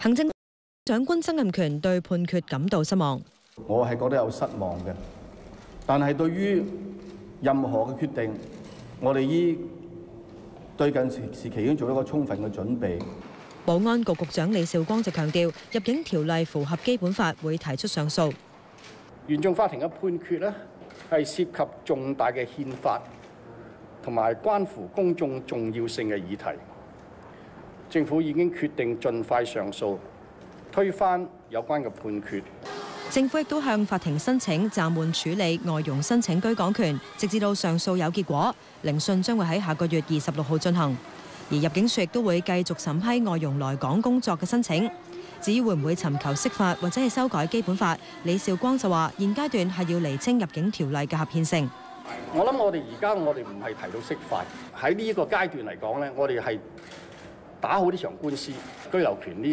行政長官曾蔭權對判決感到失望。 我係覺得有失望嘅，但係對於任何嘅決定，我哋對近時期已經做一個充分嘅準備。 保安局局長李少光就強調，入境條例符合基本法，會提出上訴。 原訟法庭嘅判決呢，係涉及重大嘅憲法同埋關乎公眾重要性嘅議題。政府已經決定盡快上訴，推翻有關嘅判決。 政府亦都向法庭申請暫緩處理外傭申請居港權，直至到上訴有結果。聆訊將會喺下個月26號進行。而入境處亦都會繼續審批外傭來港工作嘅申請。至於會唔會尋求釋法或者係修改基本法，李少光就話：現階段係要釐清入境條例嘅合憲性。 我諗我哋而家我哋唔係提到釋法，喺呢一個階段嚟講咧，我哋係打好呢場官司。居留權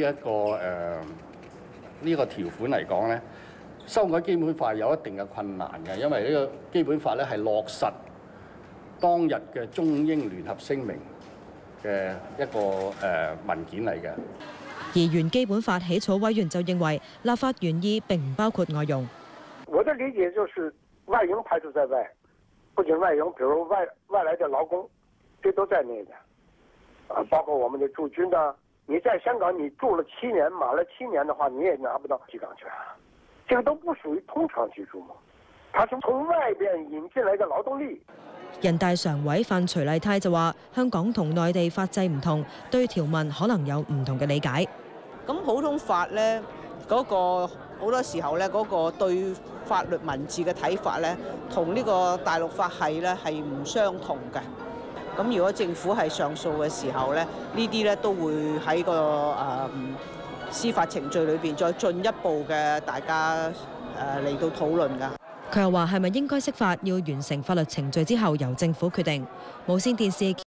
呢個條款嚟講咧，修改基本法有一定嘅困難嘅，因為呢個基本法咧係落實當日嘅中英聯合聲明嘅一個文件嚟嘅。 而原基本法起草委員就認為，立法原意並唔包括外傭。 我的理解就是外傭排除在外，不僅外傭，比如外來的勞工，這都在內的。包括我們的駐軍的，你在香港你住了7年，滿了7年的話，你也拿不到居港權。這個都不屬於通常居住嘛，它是從外邊引進來的勞動力。 人大常委范徐麗泰就話：香港同內地法制唔同，對條文可能有唔同嘅理解。 咁普通法咧，嗰個好多時候咧，嗰個對法律文字嘅睇法咧，同呢個大陸法系咧係唔相同嘅。咁如果政府係上訴嘅時候咧，呢啲咧都會喺個司法程序裏邊再進一步嘅大家嚟到討論㗎。 佢又話：係咪應該釋法，要完成法律程序之後由政府決定。無線電視